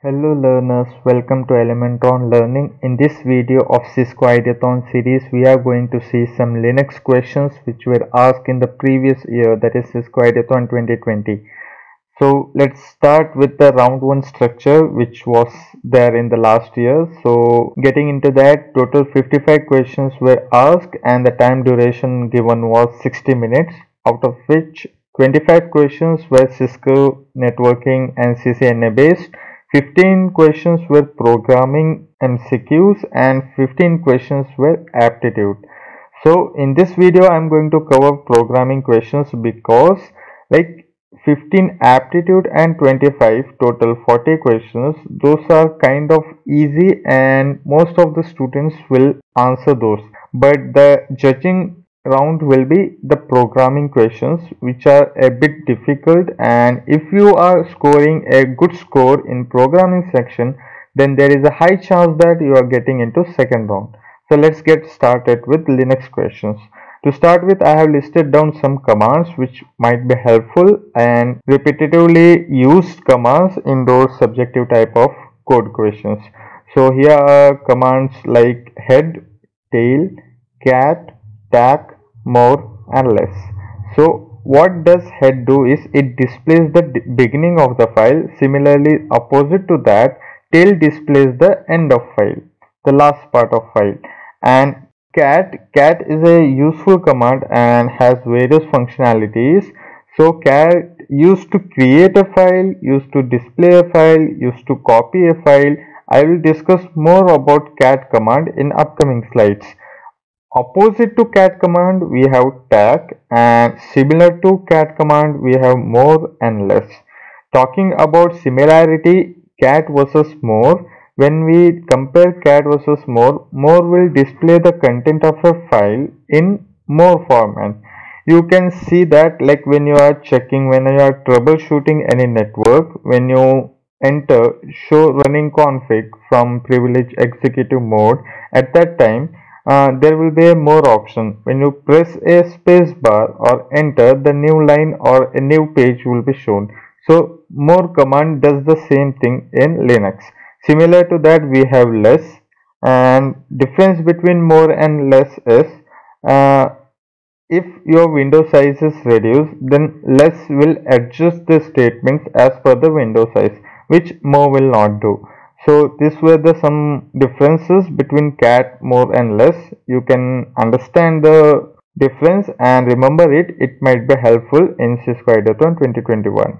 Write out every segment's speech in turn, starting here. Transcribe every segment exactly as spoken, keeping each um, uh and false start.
Hello learners, welcome to Elementron Learning. In this video of Cisco Ideathon series, we are going to see some Linux questions which were asked in the previous year, that is Cisco Ideathon twenty twenty. So let's start with the round one structure which was there in the last year. So getting into that, total fifty-five questions were asked and the time duration given was sixty minutes, out of which twenty-five questions were Cisco networking and C C N A based, fifteen questions were programming M C Qs, and fifteen questions were aptitude. So in this video I'm going to cover programming questions because like fifteen aptitude and twenty-five total forty questions, those are kind of easy and most of the students will answer those, but the judging round will be the programming questions which are a bit difficult, and if you are scoring a good score in programming section, then there is a high chance that you are getting into second round. So let's get started with Linux questions. To start with, I have listed down some commands which might be helpful and repetitively used commands in those subjective type of code questions. So here are commands like head, tail, cat, tac, more and less. So what does head do is it displays the beginning of the file. Similarly, opposite to that, tail displays the end of file, the last part of file. And cat cat is a useful command and has various functionalities. So cat used to create a file, used to display a file, used to copy a file. I will discuss more about cat command in upcoming slides. Opposite to cat command we have tac, and similar to cat command we have more and less. Talking about similarity, cat versus more, when we compare cat versus more, more will display the content of a file in more format. You can see that like when you are checking, when you are troubleshooting any network, when you enter show running config from privilege executive mode, at that time uh, there will be a more option. When you press a space bar or enter, the new line or a new page will be shown. So more command does the same thing in Linux. Similar to that we have less, and difference between more and less is uh, if your window size is reduced, then less will adjust the statements as per the window size, which more will not do. So these were the some differences between cat, more and less. You can understand the difference and remember it. It might be helpful in Cisco Ideathon twenty twenty-one.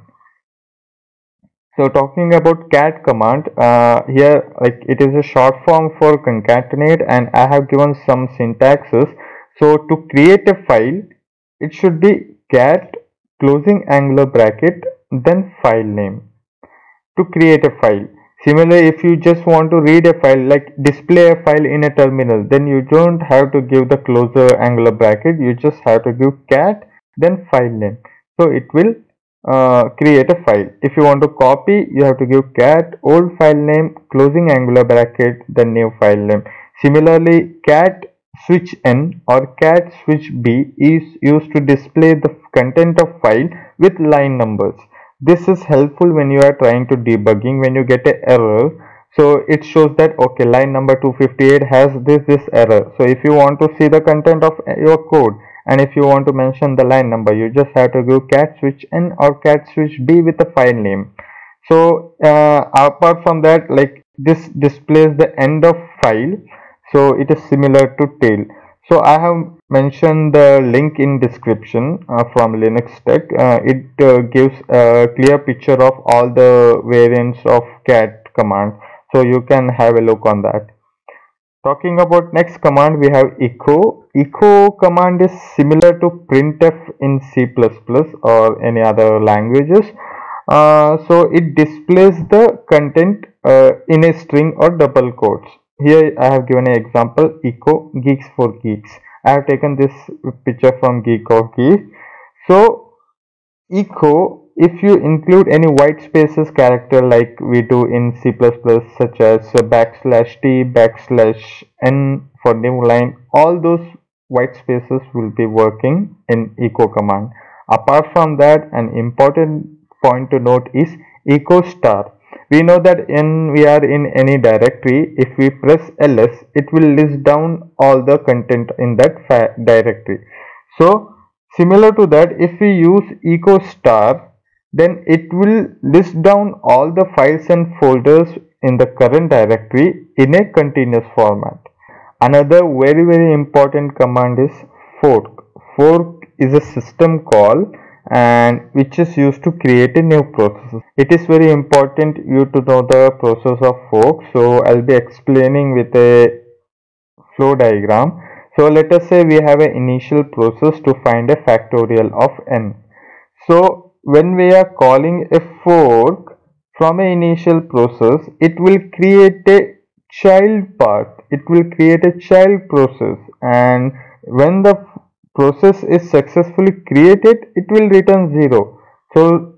So talking about cat command, uh, here like it is a short form for concatenate, and I have given some syntaxes. So to create a file, it should be cat closing angular bracket then file name to create a file. Similarly, if you just want to read a file, like display a file in a terminal, then you don't have to give the closer angular bracket, you just have to give cat then file name. So it will uh, create a file. If you want to copy, you have to give cat old file name closing angular bracket then new file name. Similarly, cat switch n or cat switch b is used to display the content of file with line numbers. This is helpful when you are trying to debugging. When you get an error, so it shows that okay, line number two fifty-eight has this this error. So if you want to see the content of your code, and if you want to mention the line number, you just have to give cat switch n or cat switch b with the file name. So uh, apart from that, like this displays the end of file, so it is similar to tail. So I have mentioned the link in description uh, from Linux Tech. Uh, it uh, gives a clear picture of all the variants of cat command, so you can have a look on that. Talking about next command, we have echo. Echo command is similar to printf in C plus plus or any other languages. Uh, so it displays the content uh, in a string or double quotes. Here I have given an example, echo geeks for geeks. I have taken this picture from Geek or Geek. So echo, if you include any white spaces character like we do in C plus plus, such as backslash t, backslash n for new line, all those white spaces will be working in echo command. Apart from that, an important point to note is echo star. We know that when we are in any directory, if we press L S, it will list down all the content in that directory. So similar to that, if we use echo star, then it will list down all the files and folders in the current directory in a continuous format. Another very very important command is fork. Fork is a system call and which is used to create a new process. It is very important you to know the process of fork. So I'll be explaining with a flow diagram. So let us say we have an initial process to find a factorial of n. So when we are calling a fork from an initial process, it will create a child path. It will create a child process, and when the process is successfully created, it will return zero. So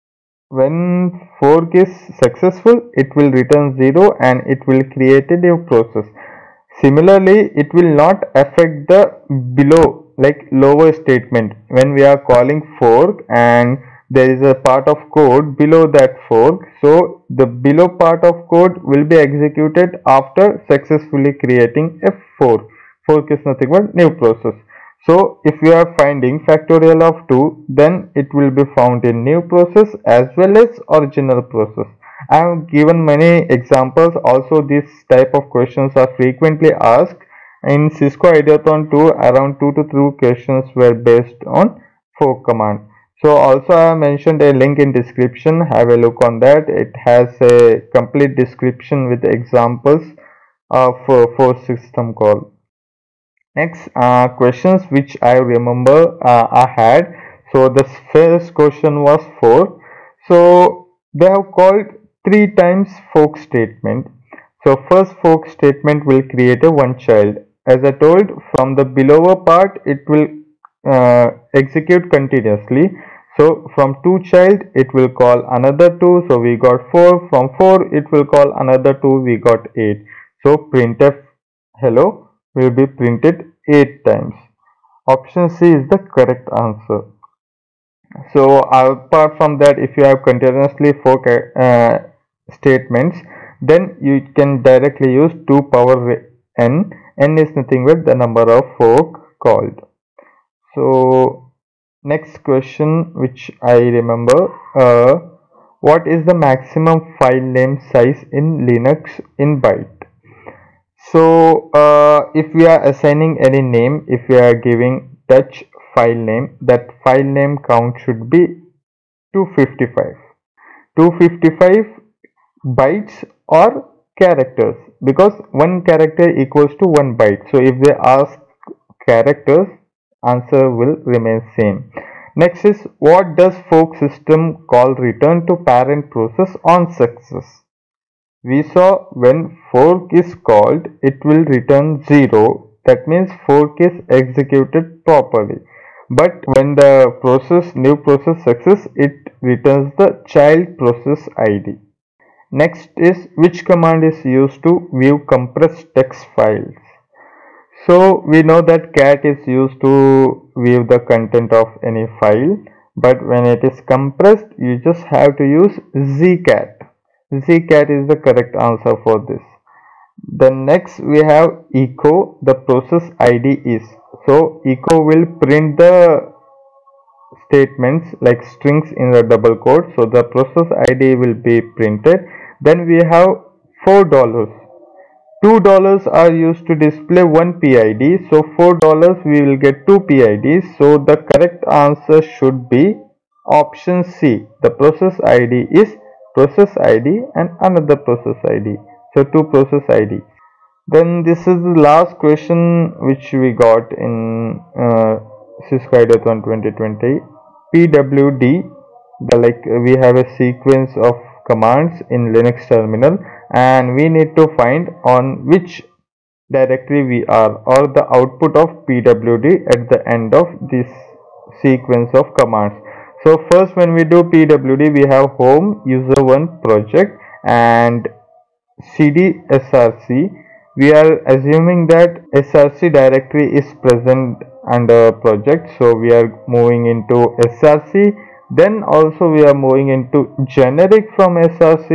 when fork is successful, it will return zero and it will create a new process. Similarly, it will not affect the below, like lower statement. When we are calling fork and there is a part of code below that fork, so the below part of code will be executed after successfully creating a fork. Fork is nothing but new process. So if we are finding factorial of two, then it will be found in new process as well as original process. I have given many examples. Also, this type of questions are frequently asked. In Cisco Ideathon two, around two to three questions were based on fork command. So also I have mentioned a link in description. Have a look on that. It has a complete description with examples of uh, fork system call. Next uh, questions which I remember uh, I had. So the first question was fork. So they have called three times fork statement. So first fork statement will create a one child. As I told, from the below part it will uh, execute continuously. So from two child it will call another two, so we got four. From four it will call another two, we got eight. So printf hello will be printed eight times. Option C is the correct answer. So apart from that, if you have continuously fork uh, statements, then you can directly use two power n. N is nothing but the number of fork called. So next question which I remember, uh, what is the maximum file name size in Linux in byte? So uh, if we are assigning any name, if we are giving touch file name, that file name count should be two fifty-five. two fifty-five bytes or characters, because one character equals to one byte. So if they ask characters, answer will remain same. Next is, what does fork system call return to parent process on success? We saw when fork is called, it will return zero. That means fork is executed properly. But when the process, new process success, it returns the child process I D. Next is, which command is used to view compressed text files? So we know that cat is used to view the content of any file, but when it is compressed, you just have to use zcat. Zcat is the correct answer for this. Then next we have echo, the process I D is. So echo will print the statements like strings in the double quote. So the process I D will be printed. Then we have four dollars. two dollars are used to display one P I D. So four dollars we will get two P I Ds. So the correct answer should be option C. The process I D is process I D and another process I D. So two process I D. Then this is the last question which we got in uh, Cisco Ideathon twenty twenty. P W D, the, like we have a sequence of commands in Linux terminal and we need to find on which directory we are, or the output of P W D at the end of this sequence of commands. So first, when we do P W D, we have home, user one, project and cd src. We are assuming that src directory is present under project, so we are moving into src. Then also we are moving into generic from src.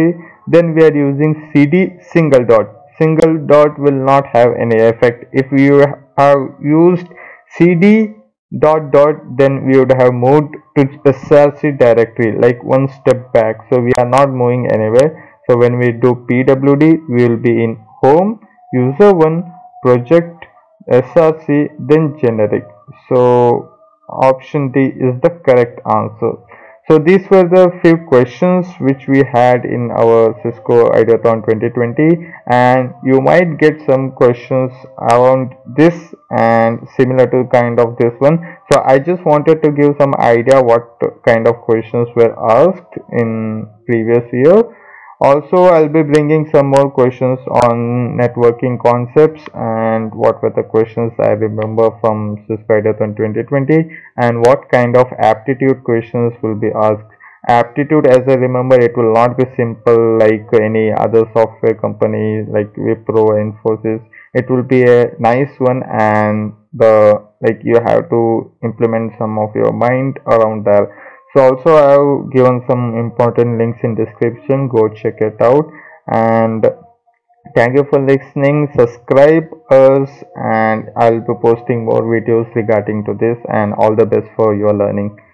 then we are using cd single dot. Single dot will not have any effect. If you have used cd dot dot, then we would have moved to src directory, like one step back. So we are not moving anywhere. So when we do pwd, we will be in home, user one, project, src, then generic. So option D is the correct answer. So these were the few questions which we had in our Cisco Ideathon twenty twenty, and you might get some questions around this and similar to kind of this one. So I just wanted to give some idea what kind of questions were asked in previous year. Also, I'll be bringing some more questions on networking concepts and what were the questions I remember from Cisco Ideathon twenty twenty, and what kind of aptitude questions will be asked. Aptitude, as I remember, it will not be simple like any other software company like Wipro, Infosys. It will be a nice one, and the like you have to implement some of your mind around that. So also I have given some important links in description, go check it out, and thank you for listening. Subscribe us, and I'll be posting more videos regarding to this, and all the best for your learning.